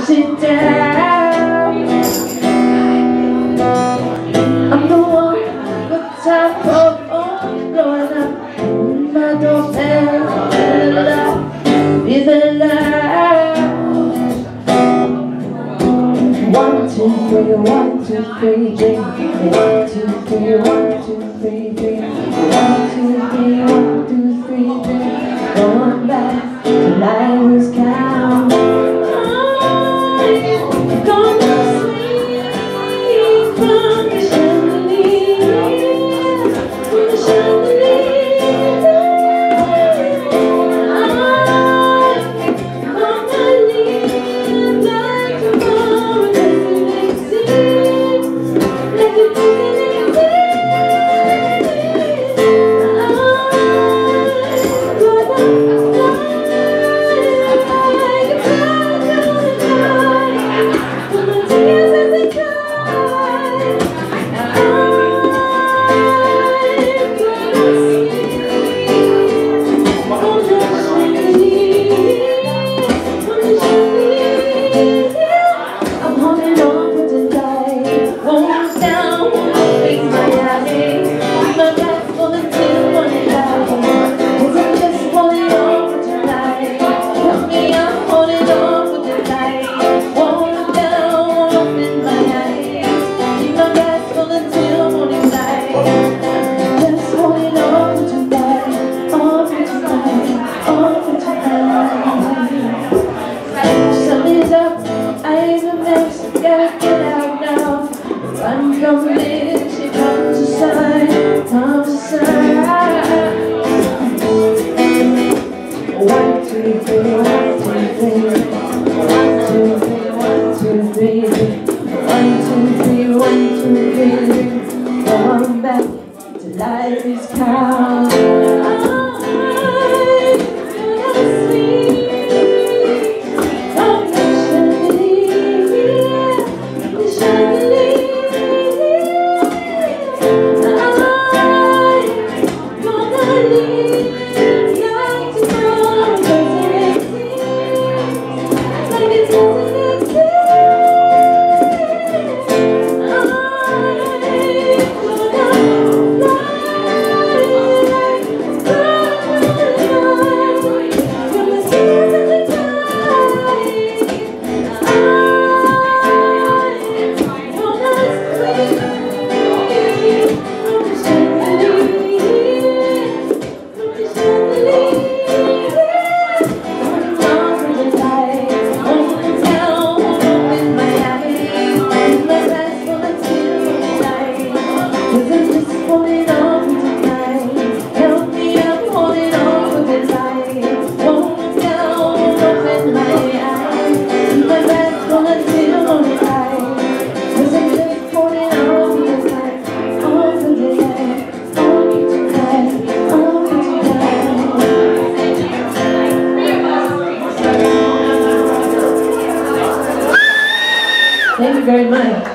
sit down. I'm the one with time of blowing up my doorbell. Is it loud? 1, 2, 3, 1, 2, 3, drink. 1, 2, 3, 1, 2, 3, drink. 1, 2, 3, 1, 2, 3, drink. Going back to Lionel's count. Gone to sleep from the chandelier, from the chandelier. Going back to life's count. Thank you very much.